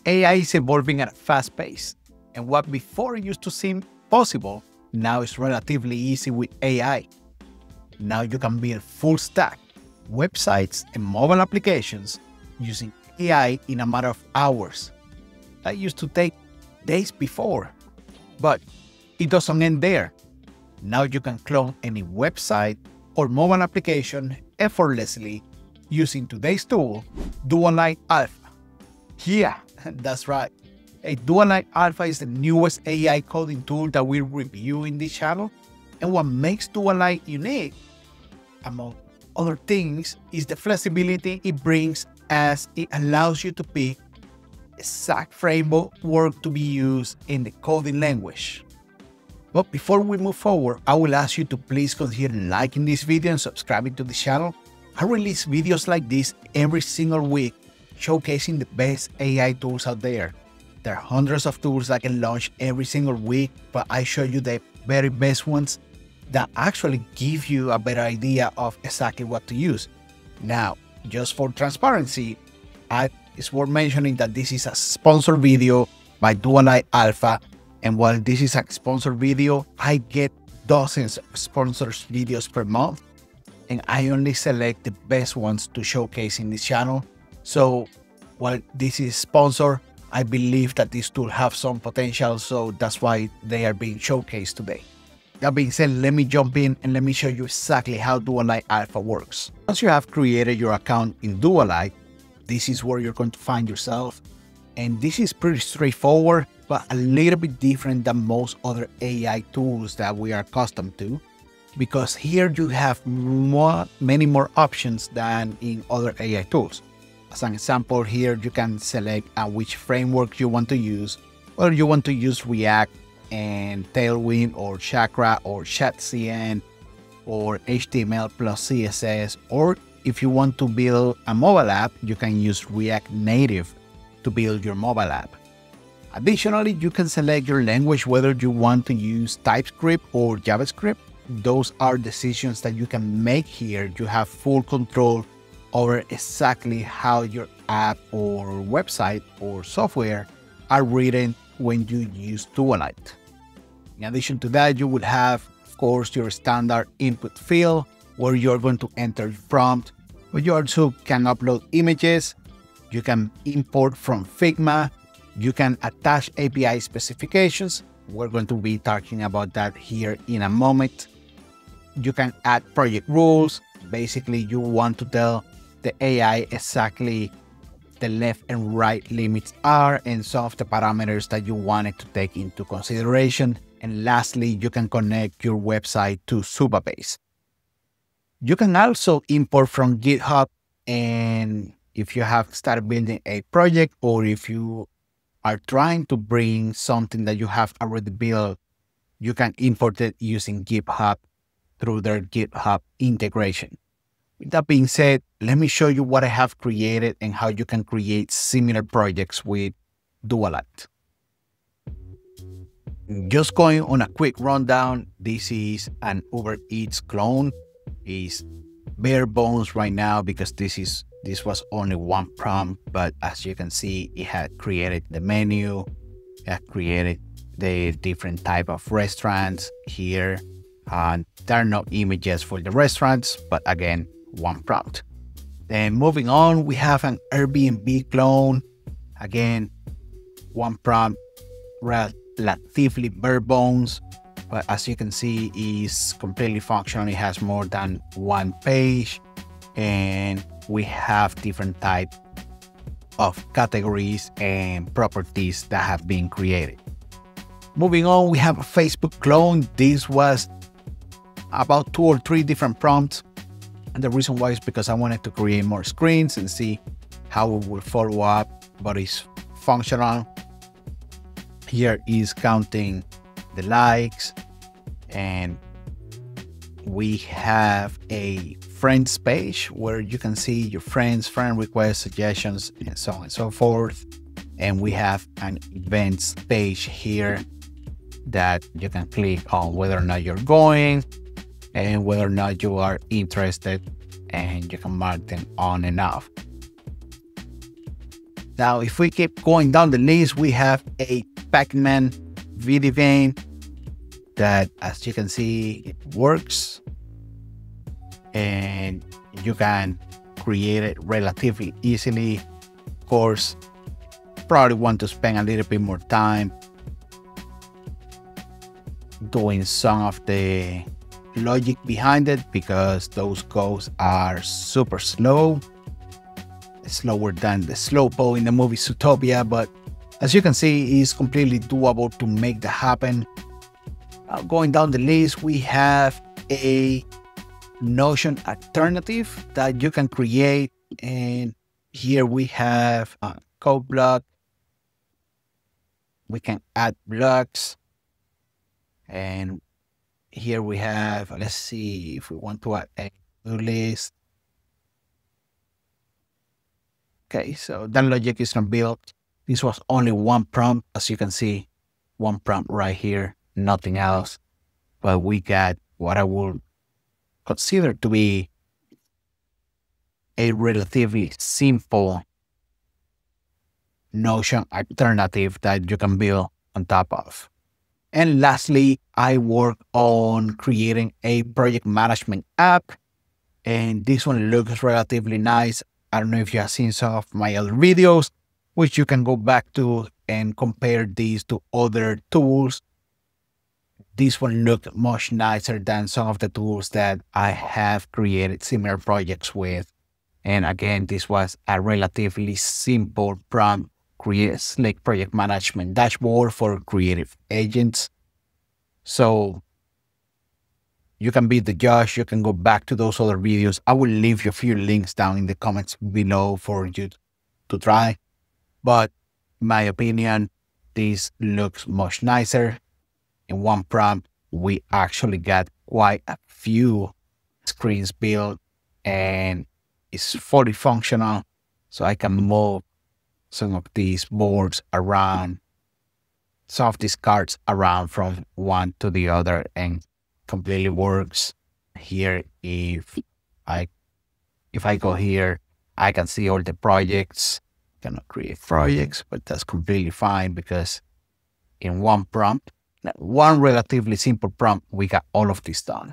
AI is evolving at a fast pace, and what before used to seem possible now is relatively easy with AI. Now you can build full stack websites and mobile applications using AI in a matter of hours. That used to take days before, but it doesn't end there. Now you can clone any website or mobile application effortlessly using today's tool, Dualite Alpha. Yeah, that's right. Dualite Alpha is the newest AI coding tool that we review in this channel. And what makes Dualite unique, among other things, is the flexibility it brings, as it allows you to pick exact framework to be used in the coding language. But before we move forward, I will ask you to please consider liking this video and subscribing to the channel. I release videos like this every single week, showcasing the best AI tools out there. There are hundreds of tools that can launch every single week, but I show you the very best ones that actually give you a better idea of exactly what to use. Now, just for transparency, it's worth mentioning that this is a sponsored video by Dualite Alpha, and while this is a sponsored video, I get dozens of sponsored videos per month, and I only select the best ones to showcase in this channel. So while this is sponsored, I believe that this tool have some potential, so that's why they are being showcased today. That being said, let me jump in and let me show you exactly how Dualite Alpha works. Once you have created your account in Dualite, this is where you're going to find yourself. And this is pretty straightforward, but a little bit different than most other AI tools that we are accustomed to, because here you have many more options than in other AI tools. As an example, here you can select which framework you want to use, whether you want to use React and Tailwind or Chakra or ChatCN or HTML plus CSS, or if you want to build a mobile app, you can use React Native to build your mobile app. Additionally, you can select your language, whether you want to use TypeScript or JavaScript. Those are decisions that you can make here. You have full control over exactly how your app or website or software are written when you use Dualite. In addition to that, you will have, of course, your standard input field where you're going to enter your prompt, but you also can upload images, you can import from Figma, you can attach API specifications. We're going to be talking about that here in a moment. You can add project rules. Basically, you want to tell the AI exactly the left and right limits are and some of the parameters that you want it to take into consideration. And lastly, you can connect your website to Superbase. You can also import from GitHub, and if you have started building a project, or if you are trying to bring something that you have already built, you can import it using GitHub through their GitHub integration. With that being said, let me show you what I have created and how you can create similar projects with Dualite. Just going on a quick rundown, this is an Uber Eats clone. It's bare bones right now because this was only one prompt, but as you can see, it had created the menu, it had created the different type of restaurants here. There are no images for the restaurants, but again, one prompt. Then moving on, we have an Airbnb clone. Again, one prompt, relatively bare bones, but as you can see, is completely functional. It has more than one page, and we have different type of categories and properties that have been created. Moving on, we have a Facebook clone. This was about 2 or 3 different prompts. And the reason why is because I wanted to create more screens and see how it will follow up, but it's functional. Here is counting the likes, and we have a friends page where you can see your friends, friend requests, suggestions, and so on and so forth. And we have an events page here that you can click on whether or not you're going and whether or not you are interested, and you can mark them on and off. Now, if we keep going down the list, we have a Pac-Man video game that, as you can see, it works and you can create it relatively easily. Of course, probably want to spend a little bit more time doing some of the logic behind it because those codes are super slow, slower than the slowpo in the movie Zootopia, but as you can see, it's completely doable to make that happen. Going down the list, we have a Notion alternative that you can create, and here we have a code block. We can add blocks, and here we have, let's see if we want to add a new list. Okay, so that logic is not built. This was only one prompt, as you can see, one prompt right here, nothing else. But we got what I would consider to be a relatively simple Notion alternative that you can build on top of. And lastly, I work on creating a project management app, and this one looks relatively nice. I don't know if you have seen some of my other videos, which you can go back to and compare these to other tools. This one looked much nicer than some of the tools that I have created similar projects with. And again, this was a relatively simple prompt, create slick project management dashboard for creative agents. So you can be the judge. You can go back to those other videos. I will leave you a few links down in the comments below for you to try. But in my opinion, this looks much nicer. In one prompt, we actually got quite a few screens built, and it's fully functional. So I can move some of these boards around, some of these cards around from one to the other, and completely works. Here, if I go here, I can see all the projects. Cannot create projects, but that's completely fine because in one prompt, one relatively simple prompt, we got all of this done.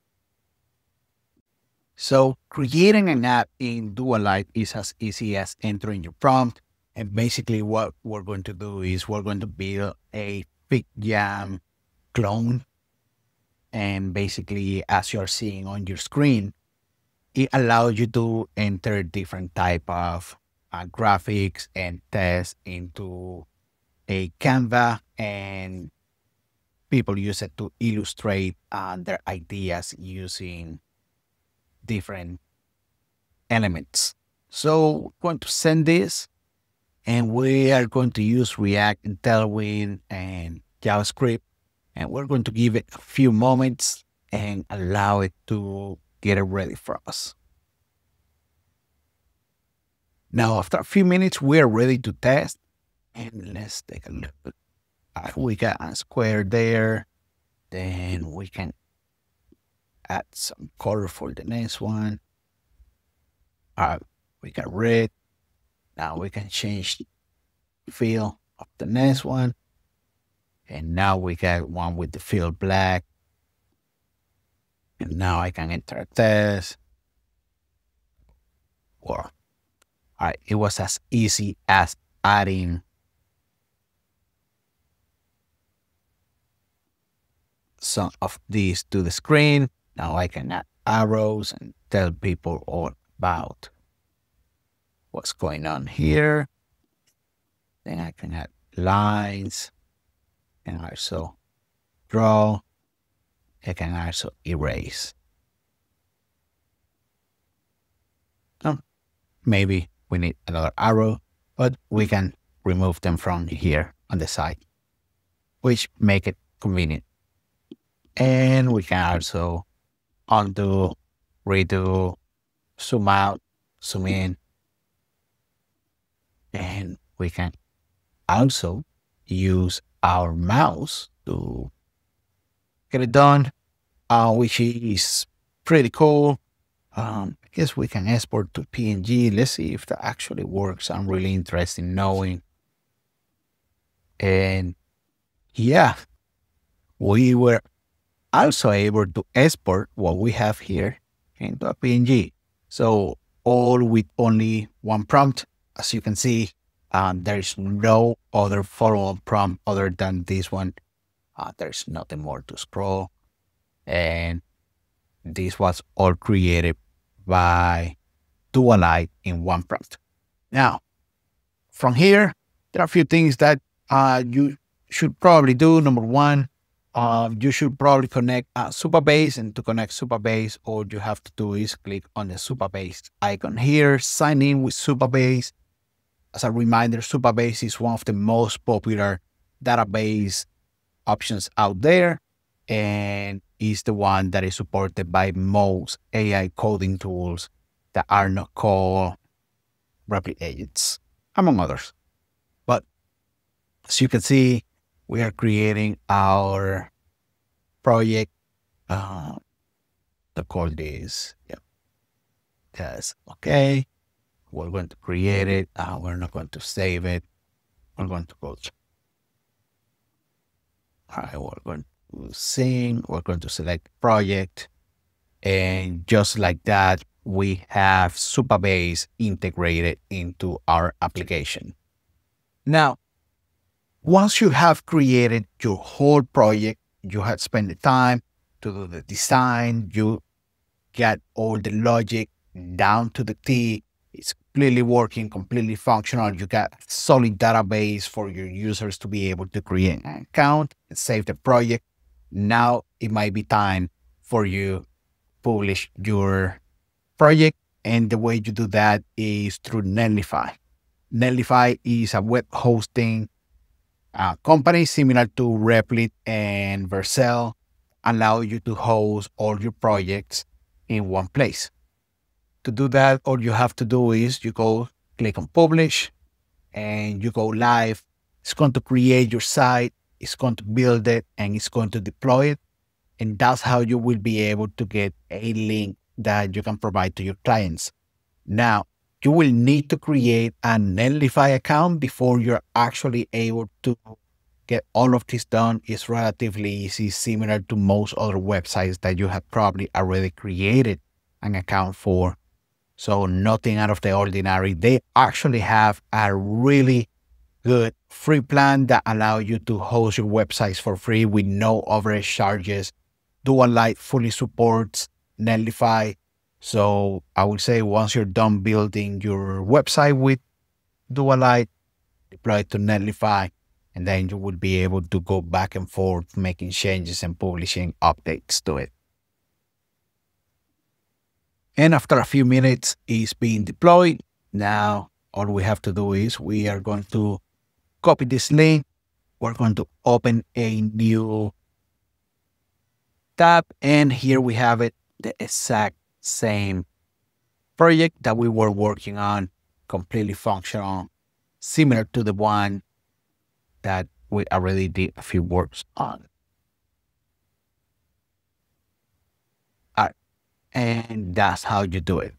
So creating an app in Dualite is as easy as entering your prompt. And basically what we're going to do is we're going to build a Figma clone. And basically, as you're seeing on your screen, it allows you to enter different type of graphics and text into a Canva, and people use it to illustrate their ideas using different elements. So we're going to send this, and we are going to use React and Tailwind and JavaScript, and we're going to give it a few moments and allow it to get it ready for us. Now, after a few minutes, we are ready to test, and let's take a look. We got a square there, then we can add some color for the next one. We got red. Now we can change the feel of the next one. And now we got one with the fill black. And now I can enter a test. Or, all right, it was as easy as adding some of these to the screen. Now I can add arrows and tell people all about what's going on here. Then I can add lines and also draw. I can also erase. Maybe we need another arrow, but we can remove them from here on the side, which make it convenient. And we can also undo, redo, zoom out, zoom in. And we can also use our mouse to get it done, which is pretty cool. guess we can export to PNG. Let's see if that actually works. I'm really interested in knowing. And yeah, we were also able to export what we have here into a PNG. So all with only one prompt. As you can see, there's no other follow-up prompt other than this one. There's nothing more to scroll. And this was all created by Dualite in one prompt. Now, from here, there are a few things that you should probably do. Number one, you should probably connect Superbase, and to connect Superbase, all you have to do is click on the Superbase icon here, sign in with Superbase. As a reminder, Superbase is one of the most popular database options out there, and is the one that is supported by most AI coding tools that are not called Replit agents, among others. But as you can see, we are creating our project. To call this, yeah, yes, okay. We're going to create it. We're not going to save it. We're going to go. All right, we're going to sing. We're going to select project, and just like that, we have Superbase integrated into our application. Now, once you have created your whole project, you have spent the time to do the design, you got all the logic down to the T, it's completely working, completely functional, you got a solid database for your users to be able to create an account and save the project. Now it might be time for you to publish your project, and the way you do that is through Netlify. Netlify is a web hosting company similar to Replit and Vercel, allow you to host all your projects in one place. To do that, all you have to do is you go click on publish and you go live. It's going to create your site, it's going to build it, and it's going to deploy it. And that's how you will be able to get a link that you can provide to your clients. Now, you will need to create a Netlify account before you're actually able to get all of this done. It's relatively easy, similar to most other websites that you have probably already created an account for. So nothing out of the ordinary. They actually have a really good free plan that allow you to host your websites for free with no overage charges. Dualite fully supports Netlify. So I would say once you're done building your website with Dualite, deploy it to Netlify, and then you will be able to go back and forth making changes and publishing updates to it. And after a few minutes, it's being deployed. Now, all we have to do is we are going to copy this link. We're going to open a new tab, and here we have it, the exact same project that we were working on, completely functional, similar to the one that we already did a few works on. All right, and that's how you do it.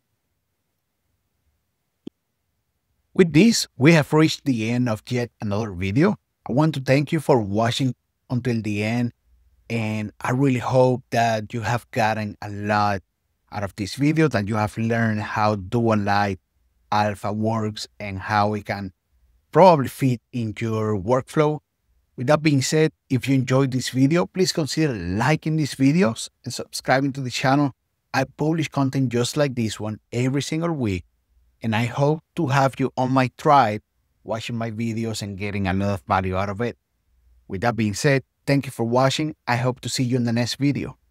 With this, we have reached the end of yet another video. I want to thank you for watching until the end, and I really hope that you have gotten a lot out of this video, that you have learned how Dualite Alpha works and how it can probably fit into your workflow. With that being said, if you enjoyed this video, please consider liking these videos and subscribing to the channel. I publish content just like this one every single week, and I hope to have you on my tribe watching my videos and getting a lot of value out of it. With that being said, thank you for watching. I hope to see you in the next video.